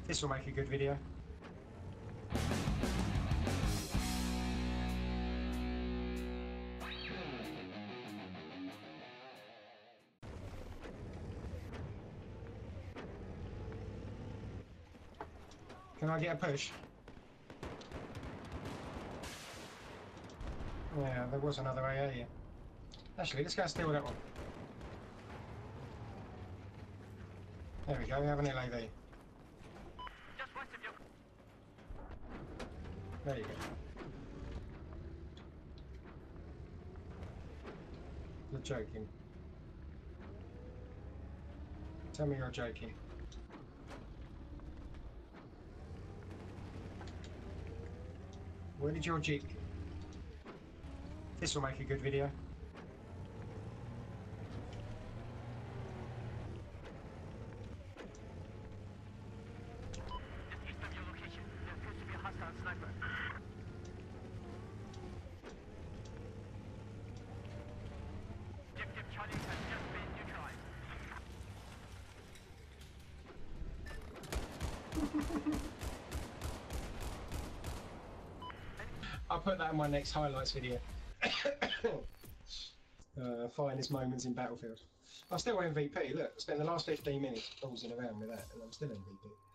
This will make a good video. Can I get a push? Yeah, there was another AA here. Actually, let's go steal that one. There we go, we have an LAV. Just west of you. There you go. You're joking. Tell me you're joking. Where did your Jeep? This will make a good video. Just east of your location. There appears to be a hostile sniper. Objective Charlie has just been neutralized. I'll put that in my next highlights video. Finest moments in Battlefield. I'm still MVP. Look, I spent the last 15 minutes cruising around with that, and I'm still MVP.